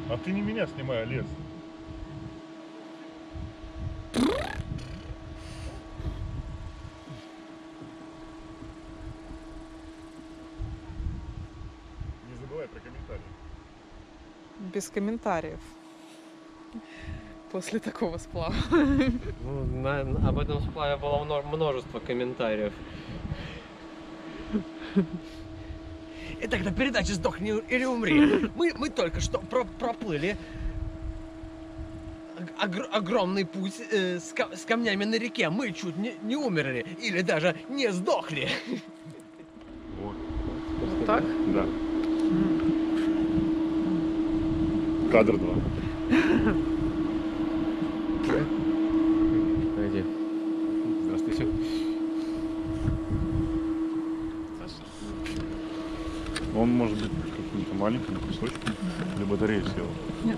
А ты не меня снимай, а лес. Не забывай про комментарии. Без комментариев. После такого сплава. Ну, об этом сплаве было множество комментариев. Итак, на передаче «Сдохни или умри» мы только что проплыли огромный путь с камнями на реке. Мы чуть не умерли или даже не сдохли. Вот. Вот так? Да. Кадр 2. Погоди. Здравствуйте. Он может быть каким-то маленьким кусочком, или батарея села. Нет.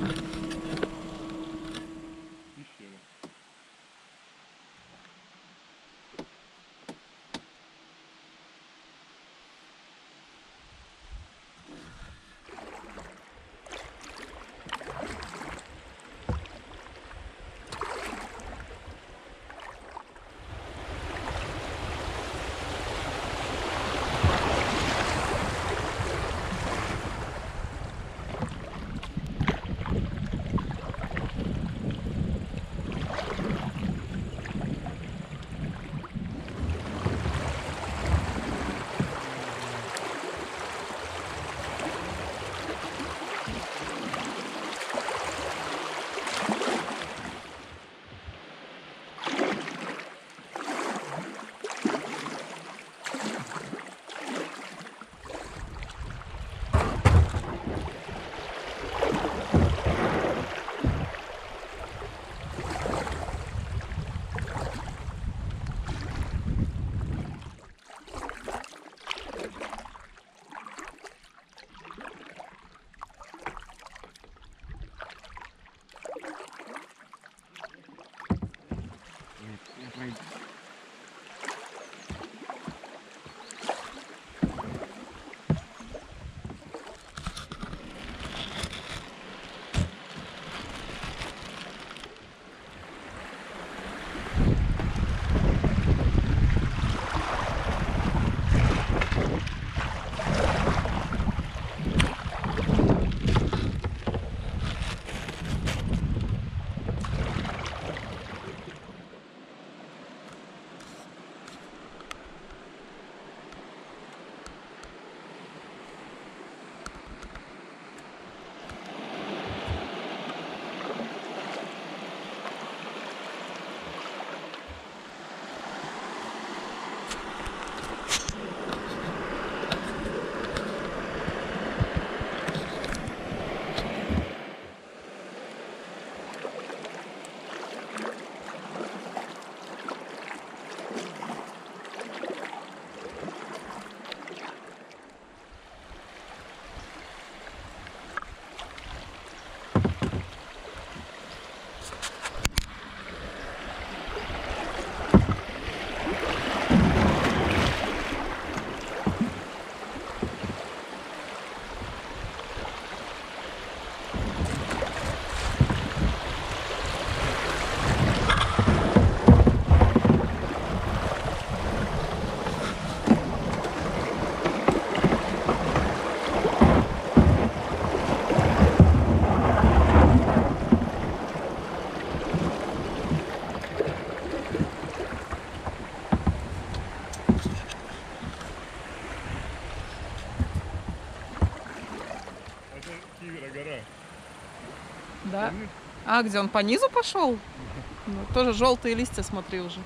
Да? А, где он по низу пошел? Ну, тоже желтые листья, смотри уже.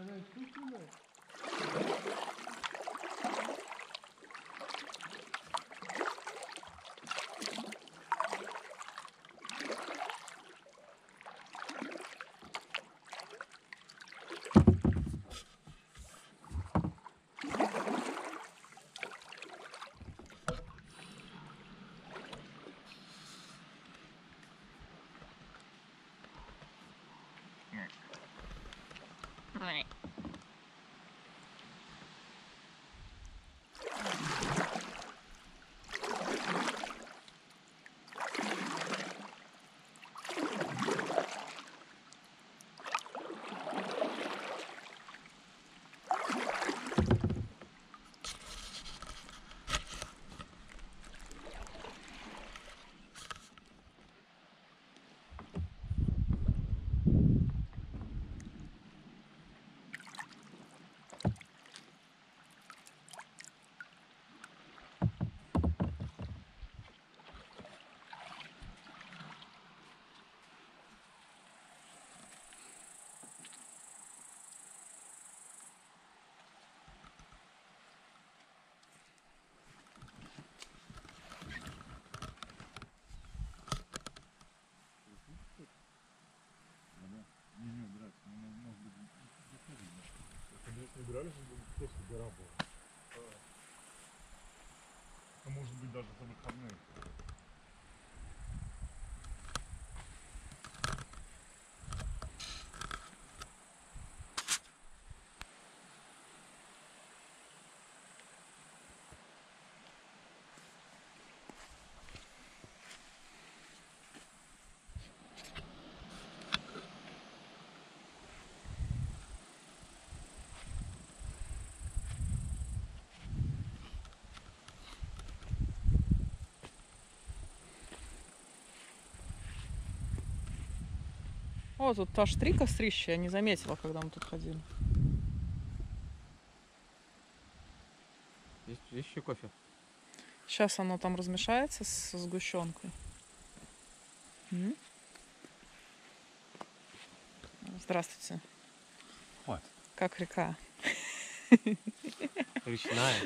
она искусственная. Не убирать, может быть, не убирались, просто гора была. А может быть даже за выходные. О, тут аж 3 кострища, я не заметила, когда мы тут ходили. Есть еще кофе? Сейчас оно там размешается с сгущенкой. М? Здравствуйте. Хватит. Как река? Речная.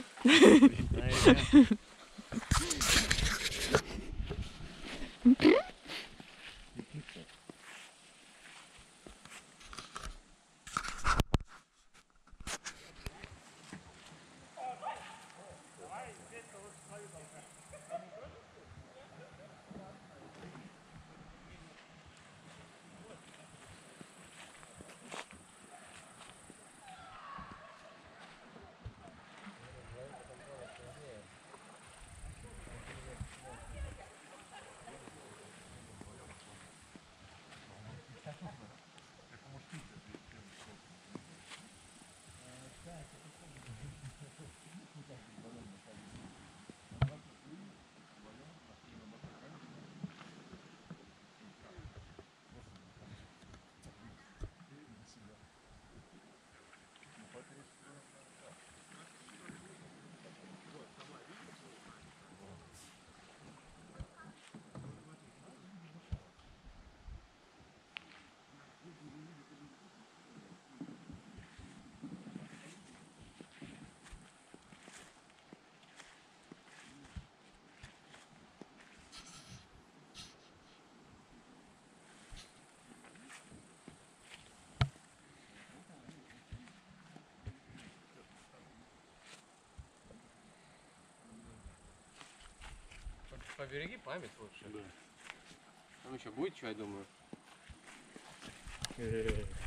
Побереги память лучше. Да. Там еще будет что, я думаю.